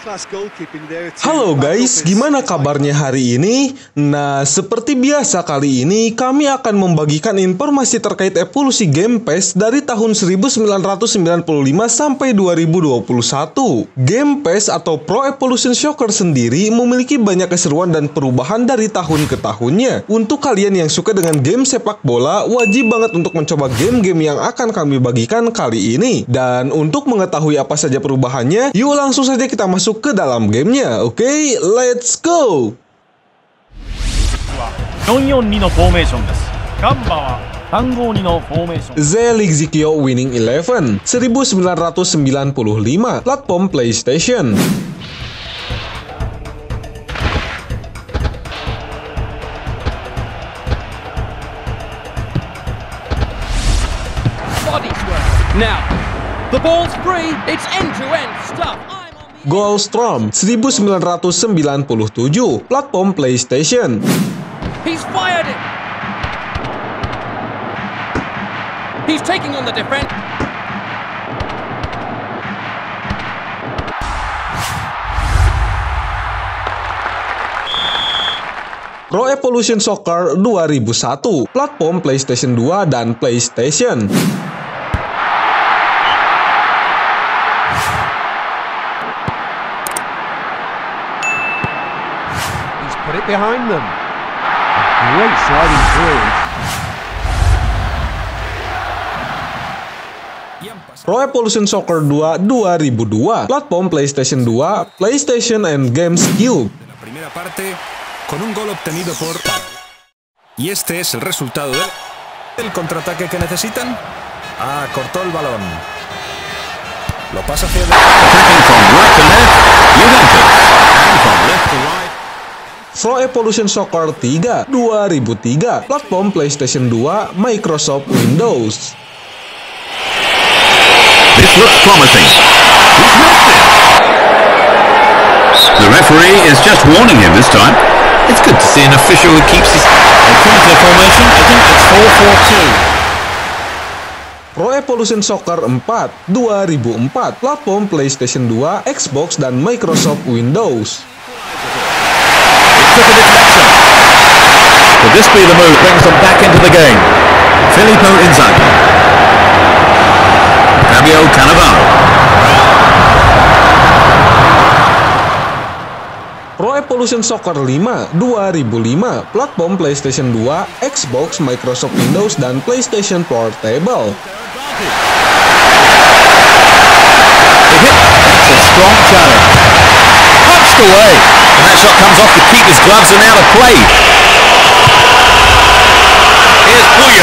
Halo guys, gimana kabarnya hari ini? Nah, seperti biasa kali ini kami akan membagikan informasi terkait evolusi Game PES dari tahun 1995 sampai 2021. Game PES atau Pro Evolution Soccer sendiri memiliki banyak keseruan dan perubahan dari tahun ke tahunnya. Untuk kalian yang suka dengan game sepak bola, wajib banget untuk mencoba game-game yang akan kami bagikan kali ini. Dan untuk mengetahui apa saja perubahannya, yuk langsung saja kita masuk ke dalam gamenya. Oke, let's go! 442のフォーメーションです。ガンバは352のフォーメーション。 Zelig Zikyo Winning Eleven 1995, platform PlayStation. Now, the ball's free. It's end-to-end stuff. Goalstrom 1997, platform PlayStation. He's fired it. He's taking on the defense. Pro Evolution Soccer 2001, platform PlayStation 2 dan PlayStation. Put it behind them. Great sliding through. Pro Evolution Soccer 2 2002, platform PlayStation 2, PlayStation and Games Cube. La primera parte con un gol obtenido por... Y este es el resultado del contraataque que necesitan. Ah, cortó el balón. Lo pasa hacia Pro Evolution Soccer 3 2003, platform PlayStation 2, Microsoft Windows. This looks promising. He's missed it. The referee is just warning him this time. It's good to see an official who keeps his... According to the formation, I think it's 4-4-2. Pro Evolution Soccer 4 2004, platform PlayStation 2, Xbox dan Microsoft Windows. Took a deflection. Could this be the move that brings them back into the game? Filippo Inzaghi. Fabio Cannavaro. Pro Evolution Soccer 5 2005, platform PlayStation 2, Xbox, Microsoft Windows dan PlayStation Portable. It's a strong challenge. Punched away. And that shot comes off the keeper's gloves and out of play. Here's Puyo.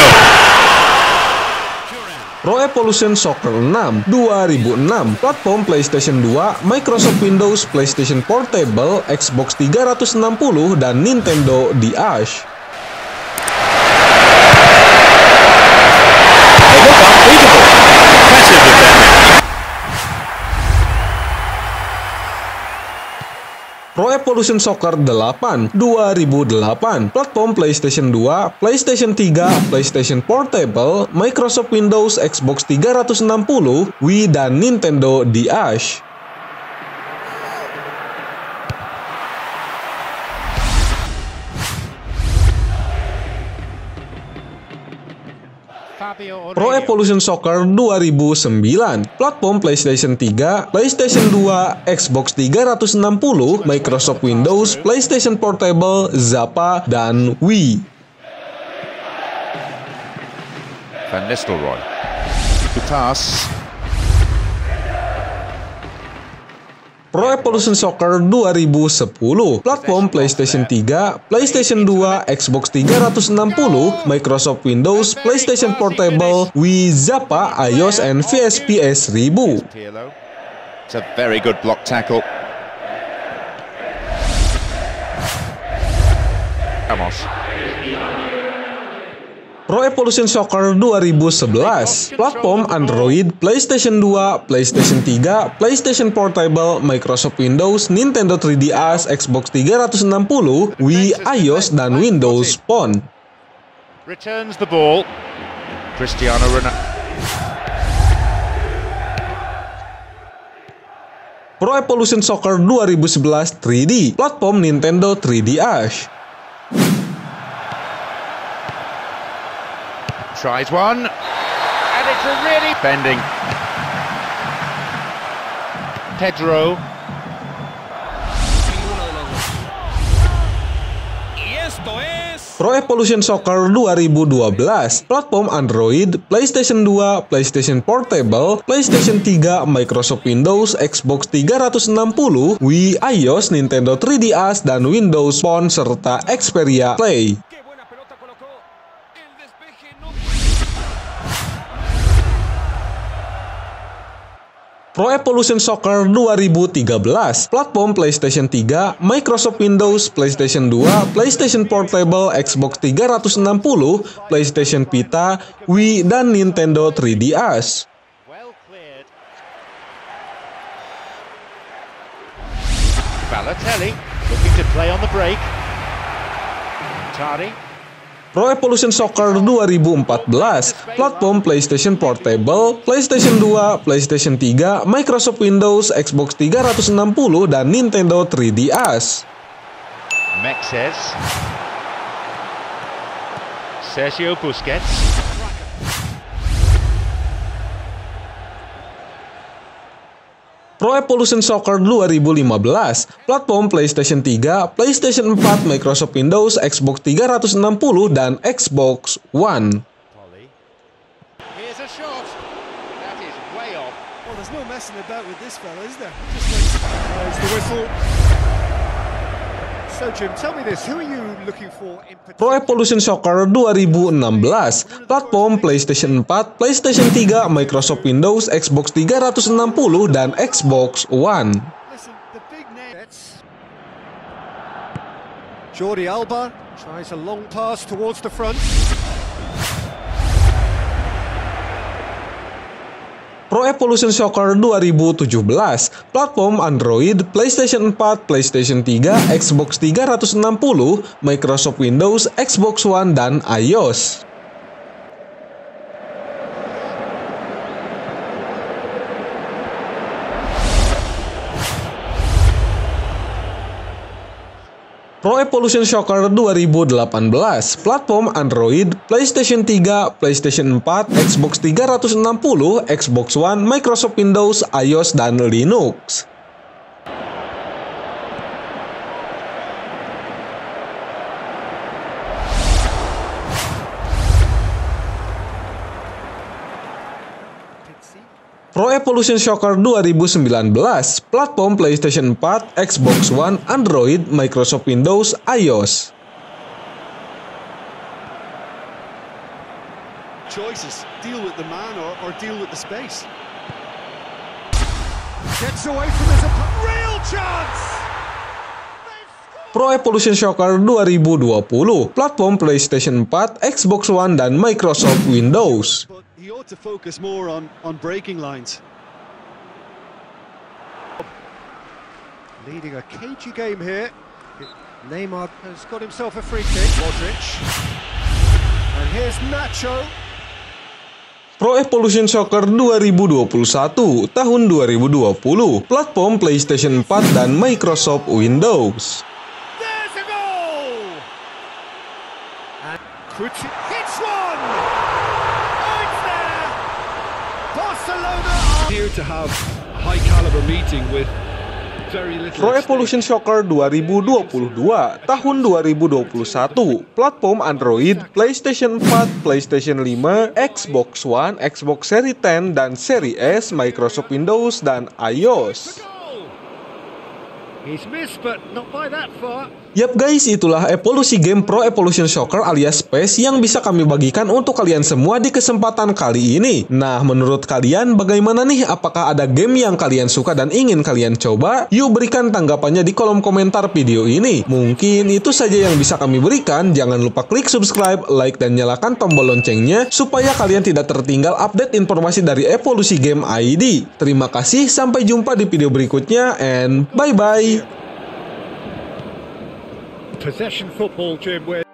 Pro Evolution Soccer 6 2006, platform PlayStation 2, Microsoft Windows, PlayStation Portable, Xbox 360 dan Nintendo DS. They look unbeatable. Impressive defending. Pro Evolution Soccer 8 2008, platform PlayStation 2, PlayStation 3, PlayStation Portable, Microsoft Windows, Xbox 360, Wii dan Nintendo DS. Pro Evolution Soccer 2009, platform PlayStation 3, PlayStation 2, Xbox 360, Microsoft Windows, PlayStation Portable, Zappa, dan Wii. Van Nistelrooy. Pass. Pro Evolution Soccer 2010, platform PlayStation 3, PlayStation 2, Xbox 360, Microsoft Windows, PlayStation Portable, Wii, Zappa, iOS, and VSPS 1000. It's a very good block tackle. Ramos. Pro Evolution Soccer 2011, platform Android, PlayStation 2, PlayStation 3, PlayStation Portable, Microsoft Windows, Nintendo 3DS, Xbox 360, Wii, iOS, dan Windows Phone. Returns the ball. Cristiano Ronaldo. Pro Evolution Soccer 2011 3D, platform Nintendo 3DS. Tries one, and it's a really bending. Pedro. Pro Evolution Soccer 2012, platform Android, PlayStation 2, PlayStation Portable, PlayStation 3, Microsoft Windows, Xbox 360, Wii, iOS, Nintendo 3DS, dan Windows Phone, serta Xperia Play. Pro Evolution Soccer 2013, platform PlayStation 3, Microsoft Windows, PlayStation 2, PlayStation Portable, Xbox 360, PlayStation Vita, Wii, dan Nintendo 3DS. Well cleared. Balotelli looking to play on the break. Tardy. Pro Evolution Soccer 2014, platform PlayStation Portable, PlayStation 2, PlayStation 3, Microsoft Windows, Xbox 360, dan Nintendo 3DS. Mexes. Sergio Busquets. Pro Evolution Soccer 2015, platform PlayStation 3, PlayStation 4, Microsoft Windows, Xbox 360, dan Xbox One. Here's a shot. That is way off. Well, there's no messing about with this fella, is there? Just there's the whistle. So, Jim, tell me this. Who are you looking for in particular? Pro Evolution Soccer 2016, platform PlayStation 4, PlayStation 3, Microsoft Windows, Xbox 360, dan Xbox One. Listen, the big names. Jordi Alba tries a long pass towards the front. Pro Evolution Soccer 2017, platform Android, PlayStation 4, PlayStation 3, Xbox 360, Microsoft Windows, Xbox One, dan iOS. Pro Evolution Soccer 2018, platform Android, PlayStation 3, PlayStation 4, Xbox 360, Xbox One, Microsoft Windows, iOS, dan Linux. Pro Evolution Soccer 2019, platform PlayStation 4, Xbox One, Android, Microsoft Windows, iOS. Choices. Deal with the man or deal with the space. Gets away from his opponent. Real chance! Pro Evolution Soccer 2020, platform PlayStation 4, Xbox One, dan Microsoft Windows. But he ought to focus more on breaking lines. Leading a cagey game here. Neymar has got himself a free kick. Modric. And here's Nacho. Pro Evolution Soccer 2021, tahun 2020, platform PlayStation 4 dan Microsoft Windows. There's a goal! And Krucic hits one! Oh, it's there! Barcelona are here to have a high caliber meeting with very little. Pro Evolution Soccer 2022, tahun 2021, platform Android, PlayStation 4, PlayStation 5, Xbox One, Xbox Series X dan Series S, Microsoft Windows, dan iOS. He's missed, but not by that far. Yap guys, itulah evolusi game Pro Evolution Soccer alias PES yang bisa kami bagikan untuk kalian semua di kesempatan kali ini. Nah, menurut kalian bagaimana nih? Apakah ada game yang kalian suka dan ingin kalian coba? Yuk berikan tanggapannya di kolom komentar video ini. Mungkin itu saja yang bisa kami berikan. Jangan lupa klik subscribe, like, dan nyalakan tombol loncengnya supaya kalian tidak tertinggal update informasi dari Evolusi Game ID. Terima kasih, sampai jumpa di video berikutnya, and bye-bye. Possession football, Jim.